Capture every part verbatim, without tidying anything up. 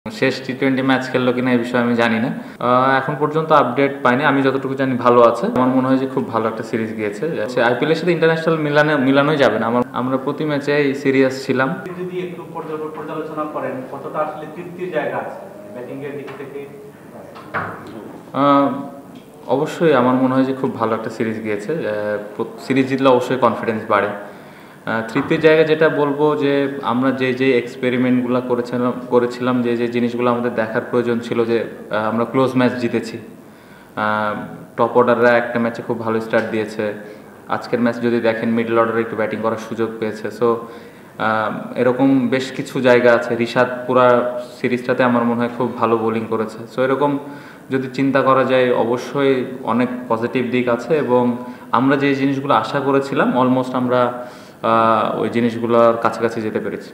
শেষ T twenty match খেললো কিনা এই বিষয়ে আমি জানি না। এখন পর্যন্ত আপডেট পাইনি। আমি যতটুকু জানি ভালো আছে। আমার মনে হয় যে খুব ভালো একটা সিরিজ গিয়েছে। আইপিএল এর সাথে ইন্টারন্যাশনাল মিলানে মিলানোই যাবে না। আমার আমরা প্রতি ম্যাচেই সিরিয়াস ছিলাম। যদি একটু পর্যালোচনা করেন কতটা আসলে তৃপ্তির জায়গা আছে ব্যাটিং এর দিক থেকে? অবশ্যই আমার মনে হয় যে খুব ভালো একটা সিরিজ গিয়েছে। সিরিজ জিতলে অবশ্যই কনফিডেন্স বাড়ে। তৃপ্তির জায়গা যেটা বলবো যে আমরা যে যে এক্সপেরিমেন্টগুলো করেছিলাম করেছিলাম যে যে জিনিসগুলো আমাদের দেখার প্রয়োজন ছিল, যে আমরা ক্লোজ ম্যাচ জিতেছি, টপ অর্ডাররা একটা ম্যাচে খুব ভালো স্টার্ট দিয়েছে। আজকের ম্যাচ যদি দেখেন মিডল অর্ডারে একটু ব্যাটিং করার সুযোগ পেয়েছে। সো এরকম বেশ কিছু জায়গা আছে। রিশাদ পুরা সিরিজটাতে আমার মনে হয় খুব ভালো বোলিং করেছে। সো এরকম যদি চিন্তা করা যায় অবশ্যই অনেক পজিটিভ দিক আছে, এবং আমরা যে জিনিসগুলো আশা করেছিলাম অলমোস্ট আমরা ওই জিনিসগুলোর কাছাকাছি যেতে পেরেছি।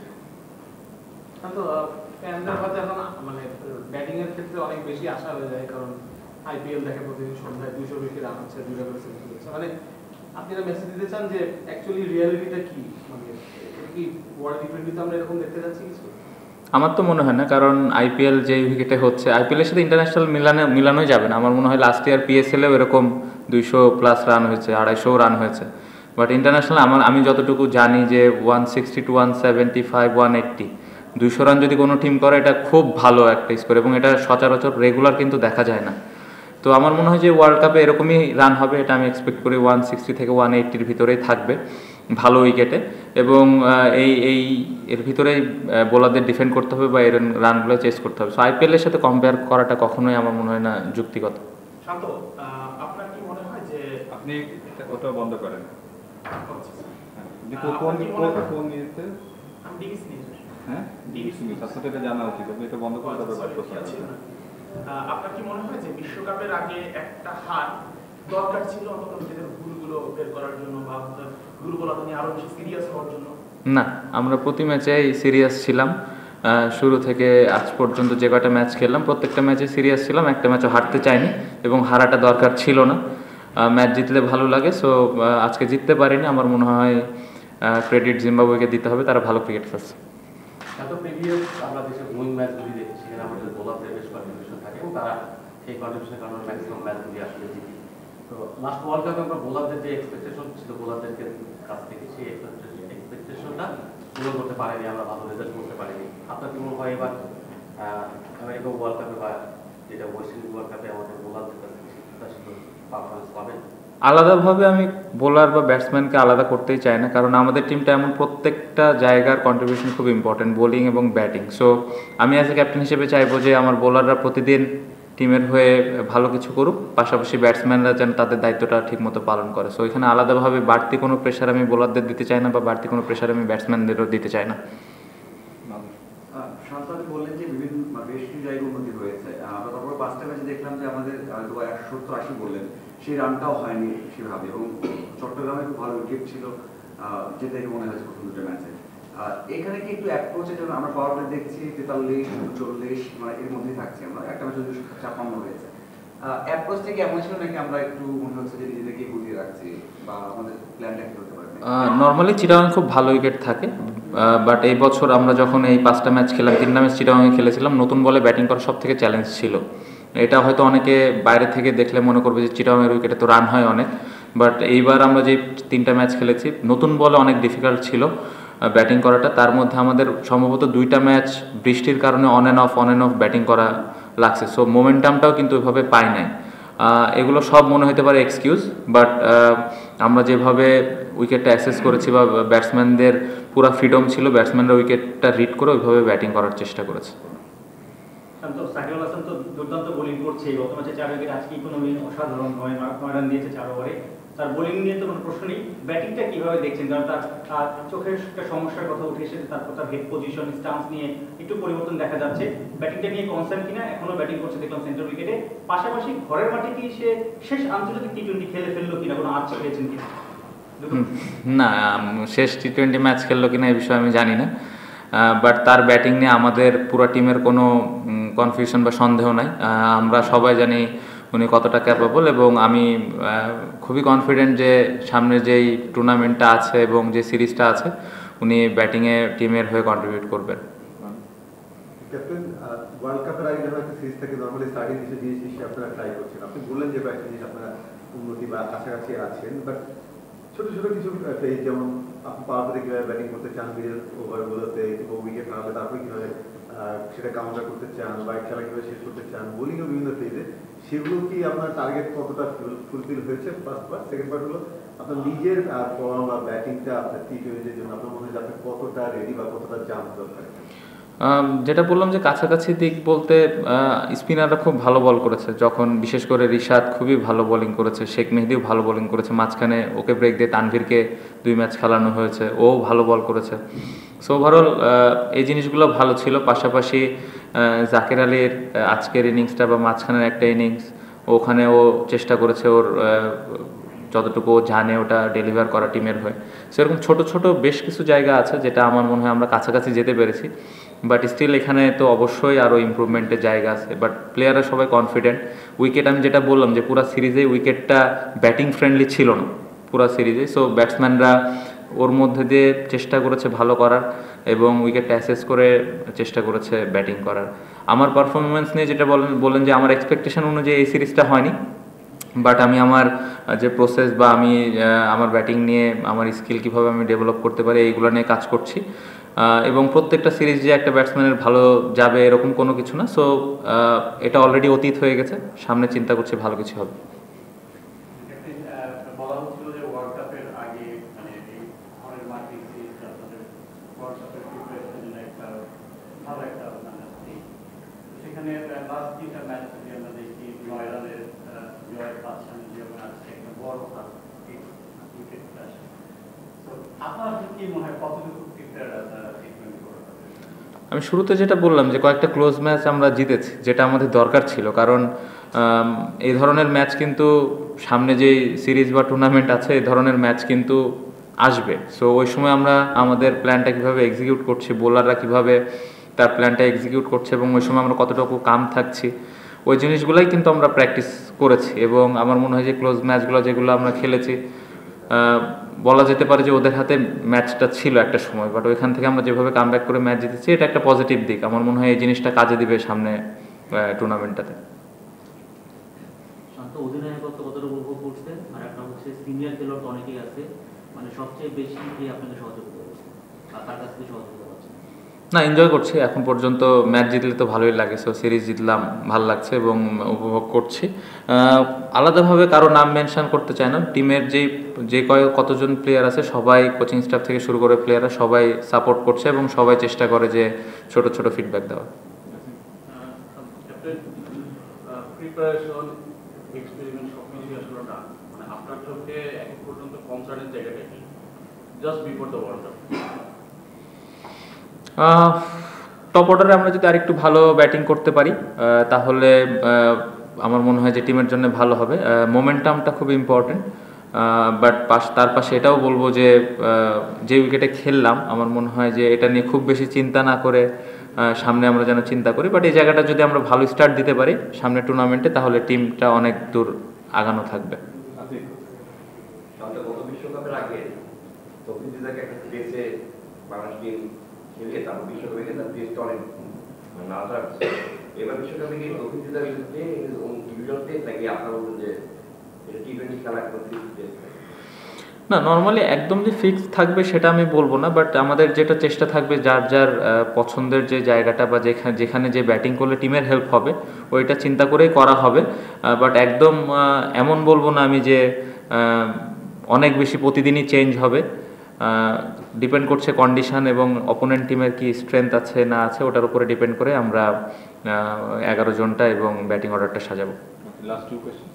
মানে ব্যাটিং এর ক্ষেত্রে অনেক বেশি আশা হয়ে যায়, কারণ আইপিএল দেখে প্রতিদিন সন্ধ্যায় দুইশো বেশি রান হচ্ছে, দুইটা করে সেঞ্চুরি হচ্ছে। মানে আপনারা মেসেজ দিতে চান যে অ্যাকচুয়ালি রিয়ালিটিটা কি? মানে কি ওয়ার্ল্ড টি টোয়েন্টি তে আমরা এরকম দেখতে যাচ্ছি কিছু? আমার তো মনে হয় না, কারণ আইপিএল যে উইকেটে হচ্ছে, আইপিএল এর সাথে ইন্টারন্যাশনাল মিলানে মিলানোই যাবে না। আমার মনে হয় লাস্ট ইয়ার পিএসএলেও এরকম দুইশো প্লাস রান হয়েছে, আড়াইশো রান হয়েছে। বাট ইন্টারন্যাশনাল আমার আমি যতটুকু জানি যে one sixty two one seventy five one eighty দুইশো রান যদি কোনো টিম করে এটা খুব ভালো একটা স্কোর, এবং এটা সচরাচর রেগুলার কিন্তু দেখা যায় না। তো আমার মনে হয় যে ওয়ার্ল্ড কাপে এরকমই রান হবে, এটা আমি এক্সপেক্ট করি ওয়ান সিক্সটি থেকে ওয়ান এইট্টির ভিতরেই থাকবে ভালো উইকেটে। এবং এই এই এর ভিতরেই বোলারদের ডিফেন্ড করতে হবে বা এর রানগুলো চেস করতে হবে। সো আইপিএলের সাথে কম্পেয়ার করাটা কখনোই আমার মনে হয় না যুক্তিগত। শান্ত, আপনার কি মনে হয় যে আপনি ওটা বন্ধ করেন? হ্যাঁ, ডিবিসি নিউজ আসলে এটা জানা উচিত। আপনি এটা বন্ধ করে দেবেন। আপনার কি মনে হয় যে বিশ্বকাপের আগে একটা হার দরকার ছিল অন্তত নিজেদের ভুলগুলো বের করার জন্য, বা ভুলগুলো নিয়ে আরো বেশি সিরিয়াস হওয়ার জন্য? না, আমরা প্রতি ম্যাচেই সিরিয়াস ছিলাম। শুরু থেকে আজ পর্যন্ত যে কটা ম্যাচ খেললাম প্রত্যেকটা ম্যাচে সিরিয়াস ছিলাম। একটা ম্যাচও হারতে চাইনি, এবং হারাটা দরকার ছিল না। ম্যাচ জিতলে ভালো লাগে। সো আজকে জিততে পারিনি, আমার মনে হয় ক্রেডিট জিম্বাবুয়েকে দিতে হবে, তারা ভালো ক্রিকেট খেলছে। এত প্রিভিয়াস আমরা দেশের উইং ম্যাচগুলি দেখি, সেখানে আমাদের বোলারদের বেশ কন্ট্রিবিউশন থাকে, এবং তারা সেই কন্ট্রিবিউশনের কারণে ম্যাক্সিমাম ম্যাচগুলি আসলে জিতি। তো লাস্ট ওয়ার্ল্ড কাপে আমরা বোলারদের যে এক্সপেকটেশন ছিল বোলারদেরকে কাছ থেকে, সেই এক্সপেকটেশনটা পূরণ করতে পারেনি, আমরা ভালো রেজাল্ট করতে পারিনি। আপনার কি মনে হয় এবার আমেরিকা ওয়ার্ল্ড কাপে বা যেটা ওয়েস্ট ইন্ডিজ ওয়ার্ল্ড কাপে আমাদের বোলারদের কাছ থেকে পারফরমেন্স পাবেন? আলাদাভাবে আমি বোলার বা ব্যাটসম্যানকে আলাদা করতেই চাই না, কারণ আমাদের টিমটা এমন প্রত্যেকটা জায়গার কন্ট্রিবিউশন খুব ইম্পর্টেন্ট, বোলিং এবং ব্যাটিং। সো আমি অ্যাজ এ ক্যাপ্টেন হিসেবে চাইবো যে আমার বোলাররা প্রতিদিন টিমের হয়ে ভালো কিছু করুক, পাশাপাশি ব্যাটসম্যানরা যেন তাদের দায়িত্বটা ঠিকমতো পালন করে। সো এখানে আলাদাভাবে বাড়তি কোনো প্রেশার আমি বোলারদের দিতে চাই না, বা বাড়তি কোনো প্রেশার আমি ব্যাটসম্যানদেরও দিতে চাই না। শান্তনু বললেন যে বিভিন্ন বেশ কিছু জায়গায় উন্নতি হয়েছে। আমরা তারপর পাঁচটা ম্যাচে দেখলাম যে আমাদের একশো সত্তর আশি বললেন, সেই রানটাও হয়নি সেভাবে, এবং চট্টগ্রামে খুব ভালো উইকেট ছিল, যেটা মনে হয়েছে প্রথম দুটো ম্যাচে। এখানে কি একটু অ্যাপ্রোচে যেমন আমরা পাওয়ার প্লে দেখছি তেতাল্লিশ চল্লিশ, মানে এর মধ্যেই থাকছি আমরা, একটা ম্যাচে ছাপ্পান্ন হয়েছে। অ্যাপ্রোচ থেকে এমন ছিল নাকি আমরা একটু মনে হচ্ছে যে নিজেদেরকে গুটিয়ে রাখছি, বা আমাদের প্ল্যানটা কি হতে পারে? নর্মালি চিটাগাং খুব ভালো উইকেট থাকে, বাট এই বছর আমরা যখন এই পাঁচটা ম্যাচ খেলাম, তিনটা ম্যাচ চিটাগাংয়ে খেলেছিলাম, নতুন বলে ব্যাটিং করা সব থেকে চ্যালেঞ্জ ছিল। এটা হয়তো অনেকে বাইরে থেকে দেখলে মনে করবে যে চিটাগাংয়ের উইকেটে তো রান হয় অনেক, বাট এইবার আমরা যে তিনটা ম্যাচ খেলেছি নতুন বলে অনেক ডিফিকাল্ট ছিল ব্যাটিং করাটা। তার মধ্যে আমাদের সম্ভবত দুইটা ম্যাচ বৃষ্টির কারণে on and off on and off batting করা লাগছে। সো মোমেন্টামটাও কিন্তু ওইভাবে পাই নাই। এগুলো সব মনে হতে পারে এক্সকিউজ, বাট আমরা যেভাবে উইকেটটা অ্যাসেস করেছি বা ব্যাটসম্যানদের পুরো ফ্রিডম ছিল, ব্যাটসম্যানরা উইকেটটা রিড করে ওইভাবে ব্যাটিং করার চেষ্টা করেছে। সাকিব হাসান তো দুর্দান্ত বোলিং করছে, গত ম্যাচে চার উইকেট, আজকে ইকোনমি অসাধারণ নয় রান দিয়েছে চার ওভারে। তার বোলিং নিয়ে তো কোনো প্রশ্ন নেই। ব্যাটিংটা কিভাবে দেখছেন? কারণ তার চোখের একটা সমস্যার কথা উঠে এসেছে, তারপর তার হেড পজিশন স্টান্স নিয়ে একটু পরিবর্তন দেখা যাচ্ছে। ব্যাটিংটা নিয়ে কনসার্ন কিনা? এখনো ব্যাটিং করছে দেখলাম সেন্টার উইকেটে। পাশাপাশি ঘরের মাঠে কি সে শেষ আন্তর্জাতিক টি টোয়েন্টি খেলে ফেললো কিনা, কোনো আচ্ছা পেয়েছেন কিনা? না, শেষ টি টোয়েন্টি ম্যাচ খেললো কিনা এই বিষয়ে আমি জানি না, বাট তার ব্যাটিং নিয়ে আমাদের পুরো টিমের কোনো কনফিউশন বা সন্দেহ নাই। আমরা সবাই জানি উনি কতটা ক্যাপেবল, এবং আমি খুবই কনফিডেন্ট যে সামনে যেই টুর্নামেন্টটা আছে এবং যে সিরিজটা আছে উনি ব্যাটিংয়ে টিমের হয়ে কন্ট্রিবিউট করবেন। ক্যাপ্টেন ওয়ার্ল্ড কাপের আগে যখন একটা সিরিজ থেকে নর্মালি স্টার্টিং কিছু জিনিস নিশ্চয়ই আপনারা ট্রাই করছেন, আপনি বললেন যে কয়েকটা জিনিস আপনারা উন্নতি বা কাছাকাছি আছেন, বাট ছোট ছোট কিছু ফেজ যেমন আপনি পাওয়ারতে কীভাবে ব্যাটিং করতে চান মিডল ওভারগুলোতে কিংবা উইকেট হারালে তারপরে কীভাবে সেটা কাউন্টার করতে চান বা খেলা কীভাবে শেষ করতে চান, বোলিংও বিভিন্ন ফেজে, সেগুলো কি আপনার টার্গেট কতটা ফুলফিল হয়েছে? First part. সেকেন্ড পার্ট হলো আপনার নিজের ফর্ম বা ব্যাটিংটা আপনার টি টোয়েন্টির জন্য আপনার মনে হয় যে আপনি কতটা রেডি বা কতটা জাম্প দরকার? যেটা বললাম যে কাছাকাছি দিক বলতে স্পিনাররা খুব ভালো বল করেছে, যখন বিশেষ করে রিশাদ খুবই ভালো বোলিং করেছে, শেখ মেহেদিও ভালো বোলিং করেছে, মাঝখানে ওকে ব্রেক দিয়ে তানভীরকে দুই ম্যাচ খেলানো হয়েছে, ও ভালো বল করেছে। সো ওভারঅল এই জিনিসগুলো ভালো ছিল। পাশাপাশি জাকের আলীর আজকের ইনিংসটা বা মাঝখানের একটা ইনিংস ওখানে ও চেষ্টা করেছে ওর যতটুকু ও জানে ওটা ডেলিভার করা টিমের হয়ে। সেরকম ছোট ছোট বেশ কিছু জায়গা আছে যেটা আমার মনে হয় আমরা কাছাকাছি যেতে পেরেছি, বাট স্টিল এখানে তো অবশ্যই আরও ইমপ্রুভমেন্টের জায়গা আছে। বাট প্লেয়াররা সবাই কনফিডেন্ট। উইকেট আমি যেটা বললাম যে পুরো সিরিজে উইকেটটা ব্যাটিং ফ্রেন্ডলি ছিল না পুরো সিরিজে, সো ব্যাটসম্যানরা ওর মধ্যে দিয়ে চেষ্টা করেছে ভালো করার এবং উইকেটটা অ্যাসেস করে চেষ্টা করেছে ব্যাটিং করার। আমার পারফরমেন্স নিয়ে যেটা বলেন বলেন যে আমার এক্সপেকটেশন অনুযায়ী এই সিরিজটা হয়নি, বাট আমি আমার যে প্রসেস বা আমি আমার ব্যাটিং নিয়ে আমার স্কিল কীভাবে আমি ডেভেলপ করতে পারি এইগুলো নিয়ে কাজ করছি, এবং প্রত্যেকটা সিরিজ যে একটা ব্যাটসম্যানের ভালো যাবে এরকম কোনো কিছু না। সো এটা অলরেডি অতীত হয়ে গেছে, সামনে চিন্তা করছি ভালো কিছু হবে। বলা হচ্ছিল যে ওয়ার্ল্ড কাপের আগে মানে এই ঘরের মাঠে সিরিজ আপনাদের ওয়ার্ল্ড কাপের প্রিপারেশনের জন্য একটা ভালো একটা সেখানে লাস্ট তিনটা ম্যাচ যদি আমরা দেখি নয় রানের জয় পাচ্ছেন যেমন আজকে একটা বড় হার উইকেট আসে, তো আপনার কি মনে হয় কতটুকু প্রিপেয়ার আপনারা ট্রিটমেন্ট করে? আমি শুরুতে যেটা বললাম যে কয়েকটা ক্লোজ ম্যাচ আমরা জিতেছি, যেটা আমাদের দরকার ছিল, কারণ এই ধরনের ম্যাচ কিন্তু সামনে যে সিরিজ বা টুর্নামেন্ট আছে এই ধরনের ম্যাচ কিন্তু আসবে। সো ওই সময় আমরা আমাদের প্ল্যানটা কীভাবে এক্সিকিউট করছি, বোলাররা কীভাবে তার প্ল্যানটা এক্সিকিউট করছে এবং ওই সময় আমরা কতটুকু কাম থাকছি, ওই জিনিসগুলোই কিন্তু আমরা প্র্যাকটিস করেছি। এবং আমার মনে হয় যে ক্লোজ ম্যাচগুলো যেগুলো আমরা খেলেছি বলা যেতে পারে যে ওদের হাতে ম্যাচটা ছিল একটা সময়, বাট ওইখান থেকে আমরা যেভাবে কাম ব্যাক করে ম্যাচ জিতেছি এটা একটা পজিটিভ দিক। আমার মনে হয় এই জিনিসটা কাজে দিবে সামনে টুর্নামেন্টটাতে। শান্ত অধিনায়কত্ব কতটা উপভোগ করছেন, আর একটা হচ্ছে সিনিয়র খেলোয়াড় তো অনেকেই আছে, মানে সবচেয়ে বেশি কি আপনাকে সহযোগিতা করছে আর তার কাছ থেকে সহযোগিতা পাচ্ছেন? না, এনজয় করছি এখন পর্যন্ত। ম্যাচ জিতলে তো ভালোই লাগে, সো সিরিজ জিতলাম ভালো লাগছে এবং উপভোগ করছি। আলাদাভাবে কারো নাম মেনশন করতে চাই না, টিমের যে যে কয়েক কতজন প্লেয়ার আছে সবাই, কোচিং স্টাফ থেকে শুরু করে প্লেয়াররা সবাই সাপোর্ট করছে এবং সবাই চেষ্টা করে যে ছোট ছোট ফিডব্যাক দেওয়া। প্রিপারেশন এক্সপেরিমেন্ট সব কিছু আসলে না, মানে আপনার চোখে এখন পর্যন্ত কনসার্নের জায়গাটা কি just before the world cup? Top অর্ডারে আমরা যদি আরেকটু ভালো ব্যাটিং করতে পারি তাহলে আমার মনে হয় যে টিমের জন্য ভালো হবে। মোমেন্টামটা খুব ইম্পর্টেন্ট, বাট পাশ তার পাশে এটাও বলবো যে যে উইকেটে খেললাম আমার মনে হয় যে এটা নিয়ে খুব বেশি চিন্তা না করে সামনে আমরা যেন চিন্তা করি, বাট এই জায়গাটা যদি আমরা ভালো স্টার্ট দিতে পারি সামনে টুর্নামেন্টে তাহলে টিমটা অনেক দূর আগানো থাকবে। বিশ্বকাপের আগে দক্ষিণ দিদাকে একটা প্লেসে বাংলাদেশ টিম খেলে তারপর বিশ্বকাপে গিয়ে তার প্লেসটা অনেক নাজার। এবার বিশ্বকাপে গিয়ে দক্ষিণ দিদার বিরুদ্ধে বিরুদ্ধে নাকি আপনারা বলবেন যে এটা টি টোয়েন্টি খেলা একদম না, নর্মালি একদম যে ফিক্স থাকবে সেটা আমি বলবো না, বাট আমাদের যেটা চেষ্টা থাকবে যার যার পছন্দের যে জায়গাটা বা যেখানে যেখানে যে ব্যাটিং করলে টিমের হেল্প হবে ওইটা চিন্তা করেই করা হবে। বাট একদম এমন বলবো না আমি যে অনেক বেশি প্রতিদিনই চেঞ্জ হবে, ডিপেন্ড করছে কন্ডিশন এবং অপোনেন্ট টিমের কি স্ট্রেংথ আছে না আছে ওটার উপরে ডিপেন্ড করে আমরা এগারো জনটা এবং ব্যাটিং অর্ডারটা সাজাবো। Last two question.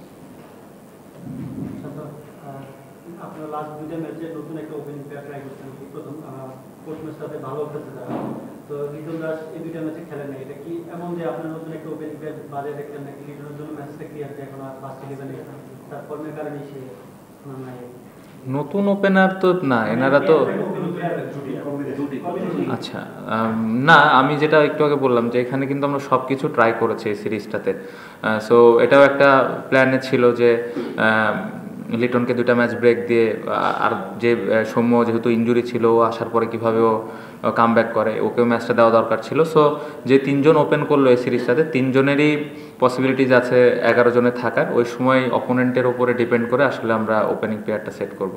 আপনারা লাস্ট দুইটা ম্যাচে নতুন একটা ওপেনিং প্লেয়ার ট্রাই করছেন, প্রথম কোচ ম্যাচটাতে ভালো খেলতে তারা, তো লিটন দাস এই দুইটা ম্যাচে খেলেন না, এটা কি এমন যে আপনার নতুন একটা ওপেনিং প্লেয়ার বাজে দেখলেন নাকি লিটনের জন্য ম্যাচটা ক্লিয়ার যে এখন আর ফার্স্ট ইলেভেনে তার ফর্মের কারণে সে নাই? নতুন ওপেনার তো না, এনারা তো আচ্ছা না, আমি যেটা একটু আগে বললাম যে এখানে কিন্তু আমরা সব কিছু ট্রাই করেছি এই সিরিজটাতে। সো এটাও একটা প্ল্যানে ছিল যে লিটনকে দুইটা ম্যাচ ব্রেক দিয়ে আহ, আর যে আহ, সৌম্য যেহেতু ইনজুরি ছিল ও আসার পরে কীভাবে ও কাম ব্যাক করে, ওকেও ম্যাচটা দেওয়া দরকার ছিল। সো যে তিনজন ওপেন করলো এই সিরিজটাতে, তিনজনেরই পসিবিলিটিজ আছে এগারো জনে থাকার। ওই সময় অপোনেন্টের ওপরে ডিপেন্ড করে আসলে আমরা ওপেনিং প্লেয়ারটা সেট করব।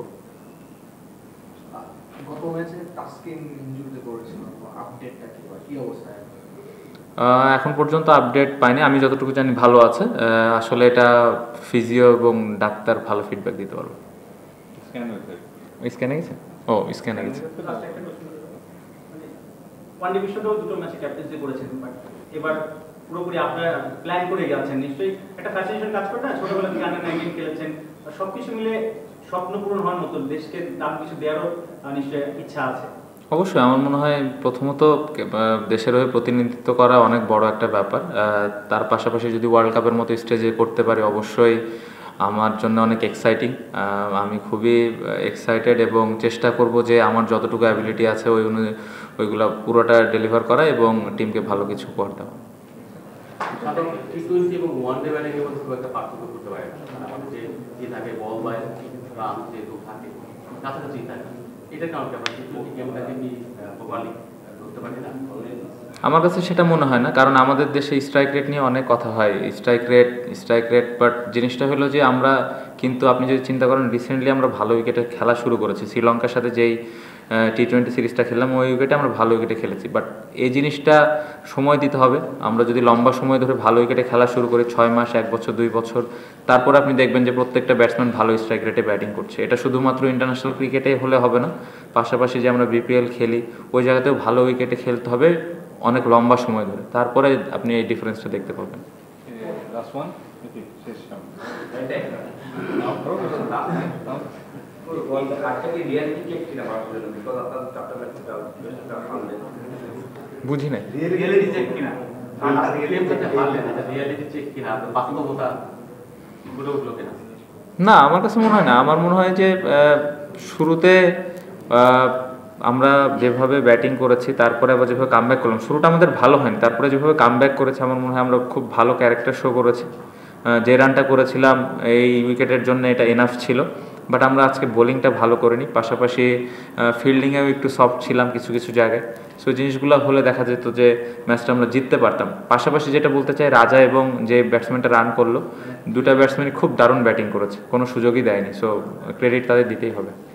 গত ম্যাচে তাসকিন ইনজুরিতে পড়েছিল, আপডেটটা কি বা কি অবস্থায়? আহ, এখন পর্যন্ত আপডেট পাইনি, আমি যতটুকু জানি ভালো আছে। আহ, আসলে এটা ফিজিও এবং ডাক্তার ভালো ফিডব্যাক দিতে পারবে। স্ক্যান হয়েছে। স্ক্যানে গেছে? ও স্ক্যানে গেছে। লাস্ট একটা প্রশ্ন, মানে ওয়ানডে বিশ্বকাপে দুটো ম্যাচে ক্যাপ্টেন্সি করেছেন, বাট এবার পুরোপুরি আপনারা প্ল্যান করে যাচ্ছেন, নিশ্চয়ই একটা ফ্যাসিনেশন কাজ করে না? ছোটবেলা থেকে আন্ডার নাইনটিন খেলেছেন, সবকিছু মিলে স্বপ্ন পূরণ হওয়ার মতো, দেশকে দাম কিছু দেওয়ারও আহ, নিশ্চয়ই ইচ্ছা আছে। অবশ্যই আমার মনে হয় প্রথমত আহ, দেশের হয়ে প্রতিনিধিত্ব করা অনেক বড় একটা ব্যাপার। আহ, তার পাশাপাশি যদি ওয়ার্ল্ড কাপের মতো স্টেজে করতে পারি অবশ্যই আমার জন্য অনেক এক্সাইটিং। আমি খুবই এক্সাইটেড এবং চেষ্টা করব যে আমার যতটুকু অ্যাবিলিটি আছে ওই অনুযায়ী ওইগুলো পুরোটা ডেলিভার করা এবং টিমকে ভালো কিছু উপহার দেওয়া। সাধারণত টি টোয়েন্টি এবং ওয়ান ডে ব্যাটিং এর মধ্যে খুব একটা পার্থক্য করতে পারে না, মানে আমাদের যে যে থাকে বল বাই রান যেহেতু থাকে কাছাকাছি থাকে, এটার কারণে আমরা টি টোয়েন্টি গেমটাকে কি প্রপারলি ধরতে পারি না? আমার কাছে সেটা মনে হয় না, কারণ আমাদের দেশে স্ট্রাইক রেট নিয়ে অনেক কথা হয়, strike rate strike rate but জিনিসটা হলো যে আমরা কিন্তু আপনি যদি চিন্তা করেন রিসেন্টলি আমরা ভালো উইকেটে খেলা শুরু করেছি। শ্রীলঙ্কার সাথে যেই টি টোয়েন্টি সিরিজটা খেললাম ওই উইকেটে আমরা ভালো উইকেটে খেলেছি, বাট এই জিনিসটা সময় দিতে হবে। আমরা যদি লম্বা সময় ধরে ভালো উইকেটে খেলা শুরু করি, ছয় মাস, এক বছর, দুই বছর, তারপর আপনি দেখবেন যে প্রত্যেকটা ব্যাটসম্যান ভালো স্ট্রাইক রেটে ব্যাটিং করছে। এটা শুধুমাত্র ইন্টারন্যাশনাল ক্রিকেটে হলে হবে না, পাশাপাশি যে আমরা বিপিএল খেলি ওই জায়গাতেও ভালো উইকেটে খেলতে হবে অনেক লম্বা সময় ধরে, তারপরে আপনি এই ডিফারেন্সটা দেখতে পাবেন। লাস্ট ওয়ান শেষ বুঝি নাই রিয়েলিটি চেক কিনা, রিয়েলিটি চেক কিনা, বাস্তবতা ফুটে উঠলো কিনা? না, আমার কাছে মনে হয় না। আমার মনে হয় যে আহ, শুরুতে আহ, আমরা যেভাবে ব্যাটিং করেছি তারপরে আবার যেভাবে কামব্যাক করলাম, শুরুটা আমাদের ভালো হয়নি, তারপরে যেভাবে কামব্যাক করেছি আমার মনে হয় আমরা খুব ভালো ক্যারেক্টার শো করেছি। আহ, যে রানটা করেছিলাম এই উইকেটের জন্য এটা এনাফ ছিল, বাট আমরা আজকে বোলিংটা ভালো করিনি, পাশাপাশি ফিল্ডিংয়েও একটু সফট ছিলাম কিছু কিছু জায়গায়। সো জিনিসগুলো হলে দেখা যেত যে ম্যাচটা আমরা জিততে পারতাম। পাশাপাশি যেটা বলতে চাই, রাজা এবং যে ব্যাটসম্যানটা রান করলো, দুটা ব্যাটসম্যানই খুব দারুণ ব্যাটিং করেছে, কোনো সুযোগই দেয়নি। সো ক্রেডিট তাদের দিতেই হবে।